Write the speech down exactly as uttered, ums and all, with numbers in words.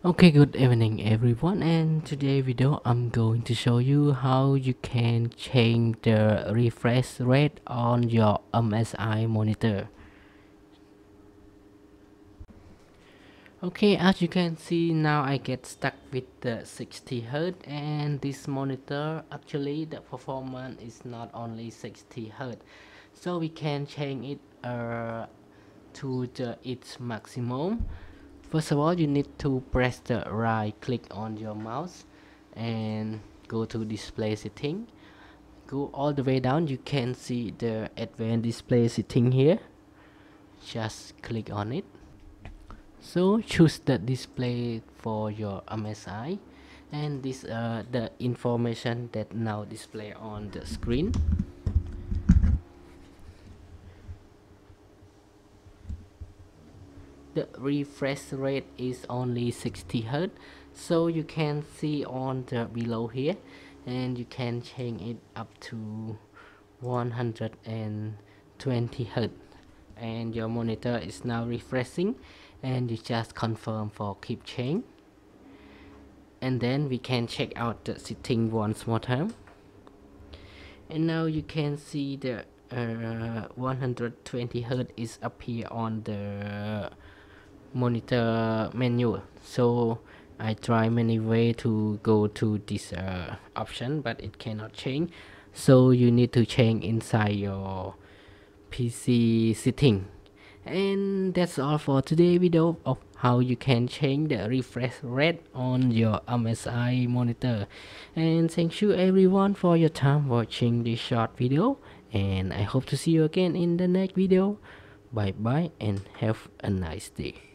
Okay, good evening everyone, and today video I'm going to show you how you can change the refresh rate on your M S I monitor. Okay, as you can see now I get stuck with the sixty hertz, and this monitor actually the performance is not only sixty hertz, so we can change it uh, to the its maximum. First of all, you need to press the right click on your mouse and go to display setting. Go all the way down, you can see the advanced display setting here. Just click on it. So choose the display for your M S I, and this uh, the information that now display on the screen. The refresh rate is only sixty hertz, so you can see on the below here, and you can change it up to one hundred twenty hertz, and your monitor is now refreshing, and you just confirm for keep change, and then we can check out the setting once more time. And now you can see the uh, one hundred twenty hertz is appear on the monitor menu. So I try many way to go to this uh, option, but it cannot change, so you need to change inside your P C setting. And that's all for today video of how you can change the refresh rate on your M S I monitor. And thank you everyone for your time watching this short video, and I hope to see you again in the next video. Bye bye and have a nice day.